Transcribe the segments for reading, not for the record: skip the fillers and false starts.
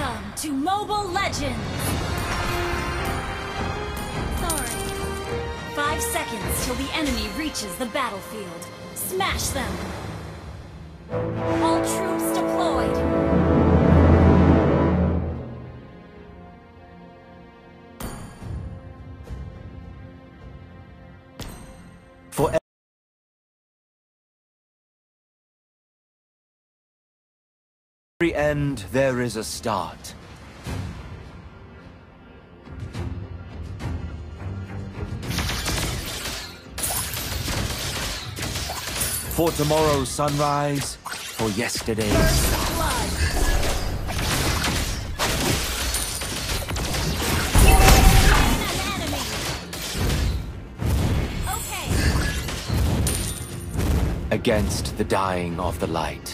Welcome to Mobile Legends! Sorry. 5 seconds till the enemy reaches the battlefield. Smash them! All troops deployed! For every end, there is a start. For tomorrow's sunrise, for yesterday's First blood! An enemy! Okay. against the dying of the light.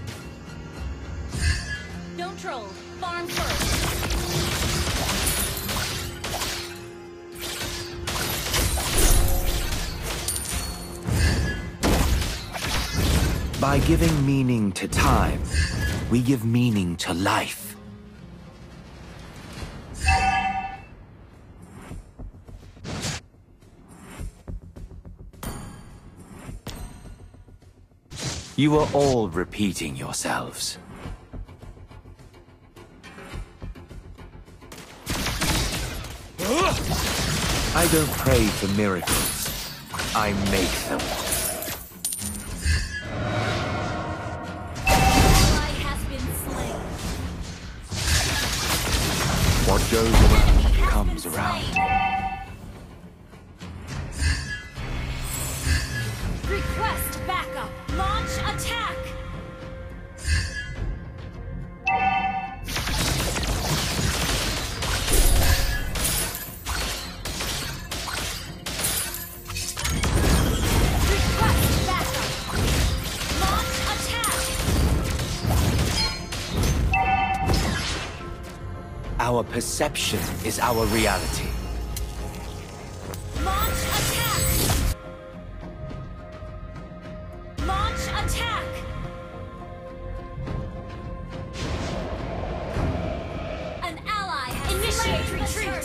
Don't troll. Farm first. By giving meaning to time, we give meaning to life. You are all repeating yourselves. I don't pray for miracles. I make them. Ally has been slain. What goes around comes around. Request backup. Launch attack. Request backup. Launch attack. Our perception is our reality. Launch attack. Launch attack. An ally has initiate retreat.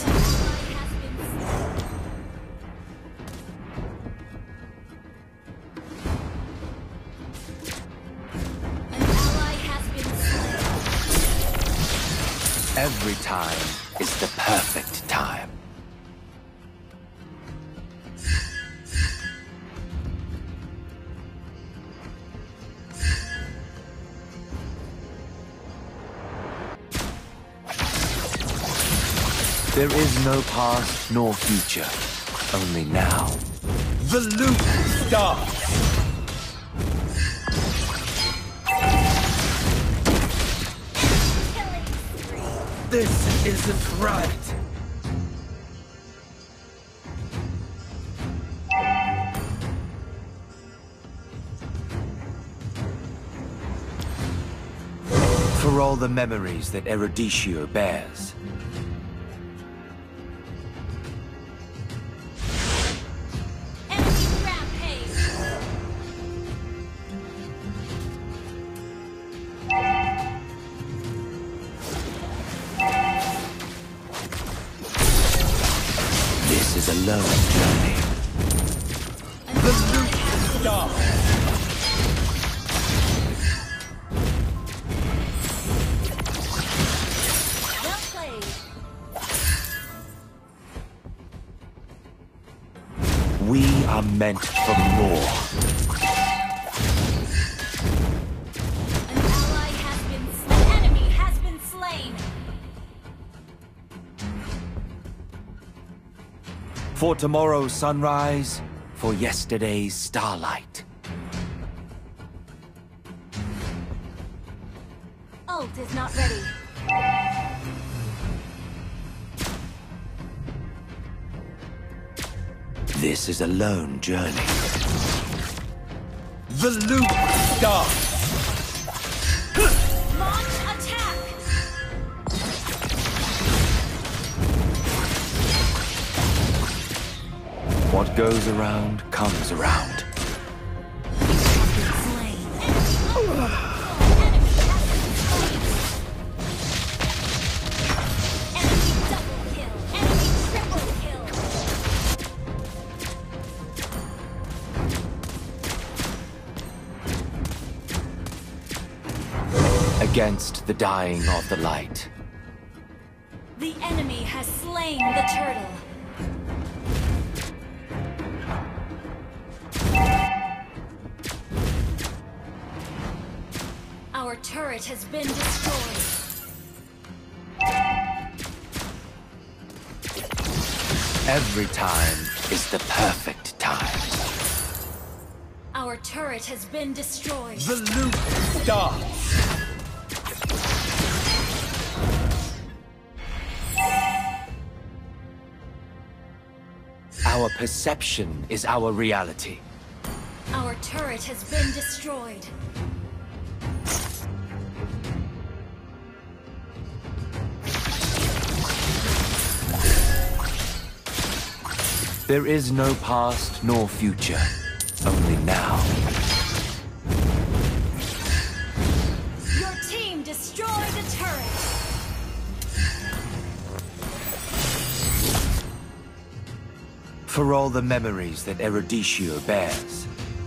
An ally has been slain. Every time is the perfect time. There is no past nor future, only now. The loop starts! This isn't right! For all the memories that Eruditio bears. Enemy rampage. This is a lone journey. The loop starts. Well played. We are meant for more. An ally has been slain. An enemy has been slain. For tomorrow's sunrise, for yesterday's starlight. Ult is not ready. This is a lone journey. The loop starts! Launch attack. What goes around comes around. Slain. Enemy against the dying of the light. The enemy has slain the turtle. Our turret has been destroyed. Every time is the perfect time. Our turret has been destroyed. The loop starts. Our perception is our reality. Our turret has been destroyed. There is no past nor future, only now. Your team destroyed the turret. For all the memories that Eruditio bears.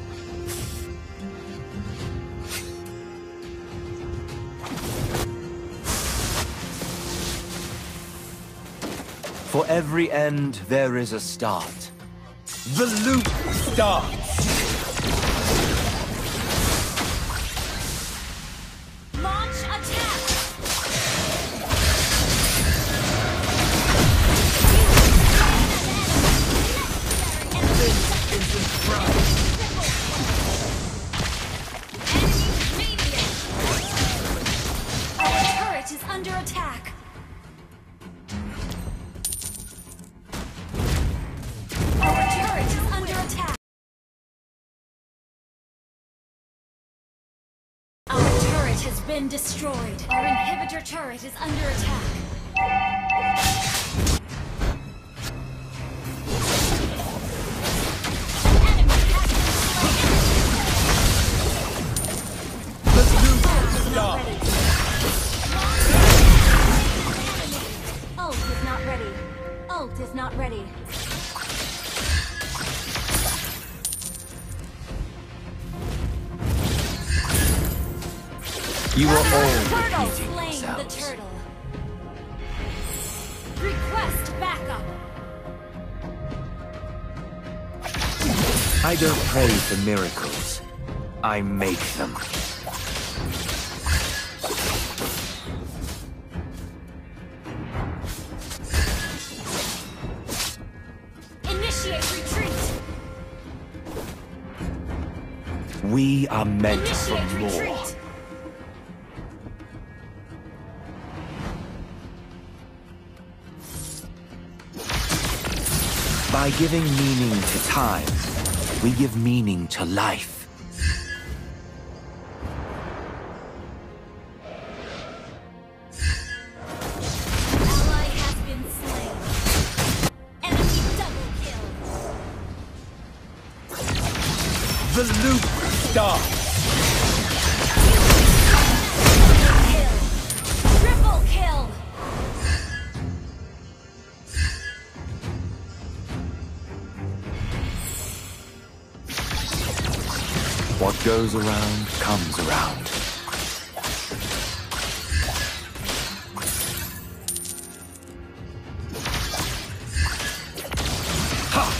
For every end, there is a start. The loop starts! Launch attack! This is the prize! Enemy medium! Our turret is under attack. Has been destroyed. Our inhibitor turret is under attack. An enemy has been slain. Ult is not ready. Ult is not ready. You are all Turtle repeating slain the yourselves. turtle. Request backup. I don't pray for miracles. I make them. Initiate retreat. We are meant for Initiate more. retreat. By giving meaning to time, we give meaning to life. Ally has been slain. Enemy double kill. The loop starts. Kill. Triple kill. What goes around comes around. Ha!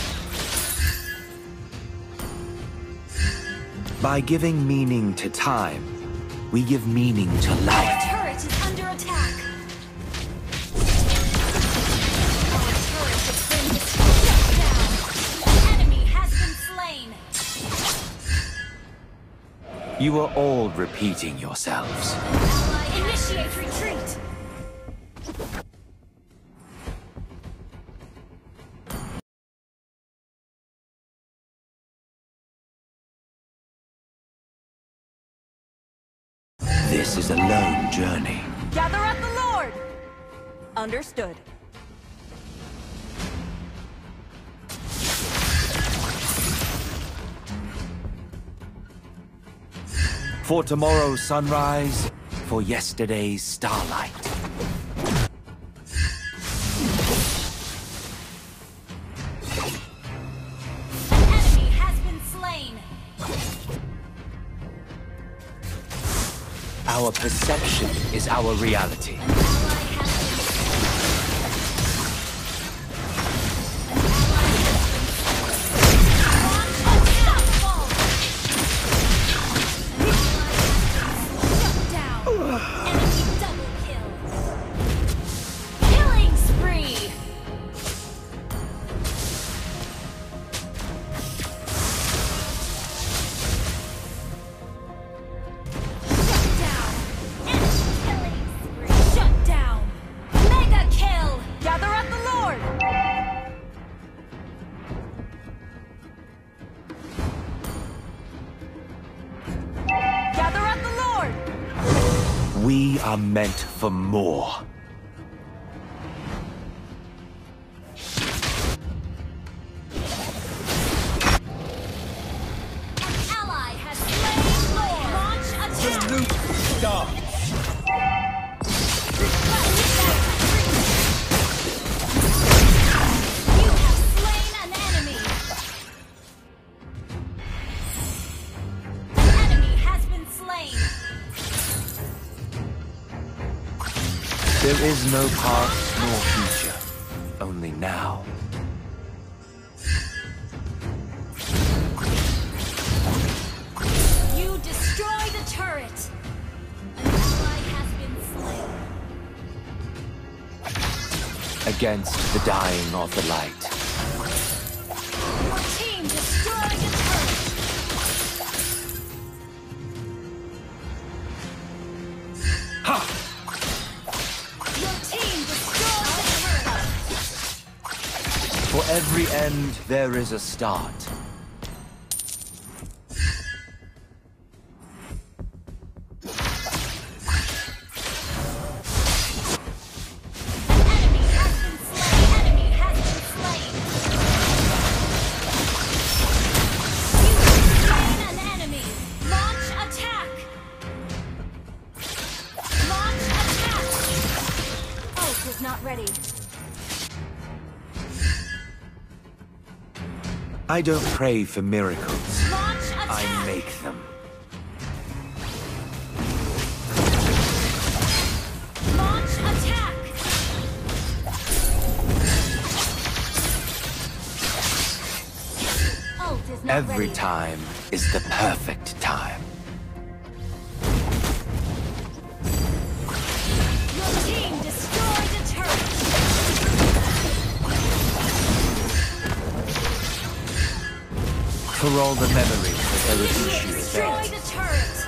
By giving meaning to time, we give meaning to Our life. turret is under attack. Our turret has been destroyed. Down. An enemy has been slain. You are all repeating yourselves. Ally initiate retreat. This is a lone journey. Gather at the Lord! Understood. For tomorrow's sunrise, for yesterday's starlight. An enemy has been slain. Our Our perception is our reality. We are meant for more. An ally has slain Lord. Launch attack. The loop starts. You have slain an enemy. An enemy has been slain. There is no past nor future, only now. You destroy the turret. An ally has been slain. Against the dying of the light. Your team destroyed the turret. Ha! For every end, there is a start. An enemy has been slain. Enemy has been slain. You have slain an enemy. Launch attack. Launch attack. Ult is not ready. I don't pray for miracles. Launch attack. I make them. Launch attack. Ult is not Every ready. time is the perfect time. Your team destroyed a turret. For all the memories that Erudition Destroy bears. the turret.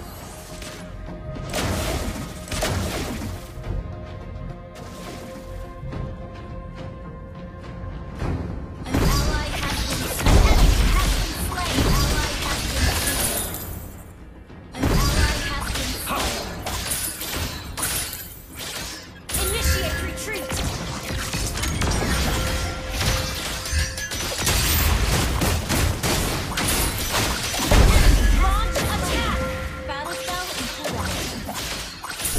An ally has been slain. An ally has been slain. Initiate retreat. Launch attack. Battle spell in cooldown.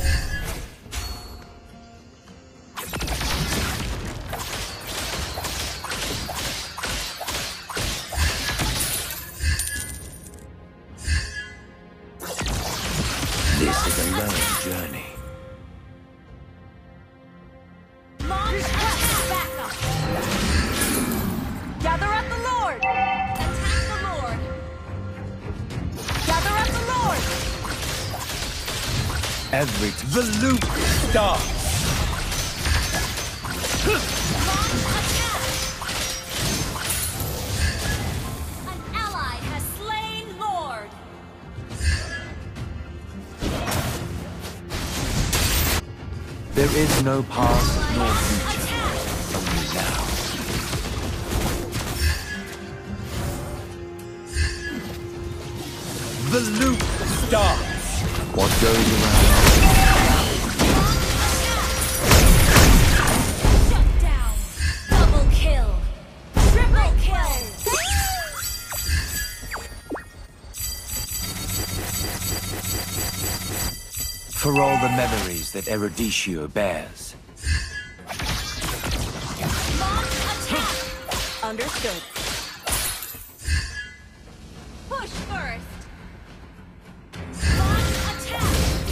This is a long journey. Launch attack. Backup. Gather at the Lord! Attack the Lord. Gather at the Lord! The loop starts. Launch attack. An ally has slain Lord. There is no past nor Launch future, attack. only now. The loop starts. What goes around? Shut down. Double kill. Triple kill. For all the memories that Eruditio bears. Launch attack. Understood. Push first. Launch attack.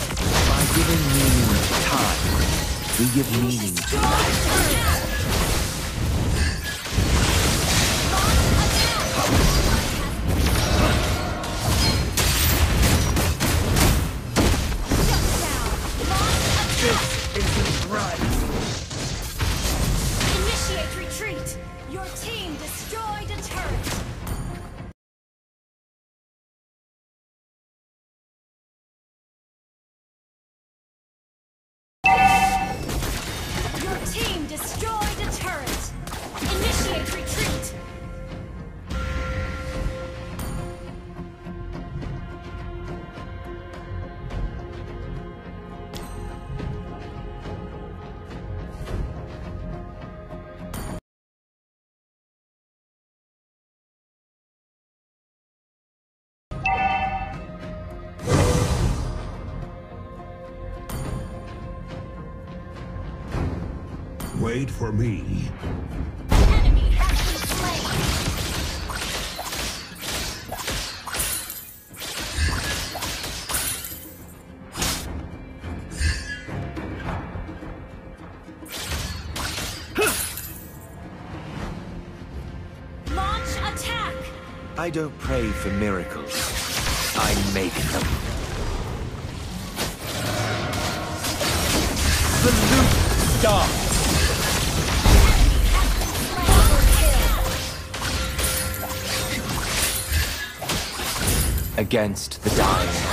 time, we give meaning to life. Initiate retreat! Your team destroyed a turret! Your team destroyed a turret! Initiate retreat! Wait for me. Enemy has been slain! Launch attack! I don't pray for miracles. I make them. The loop starts! Against the dying.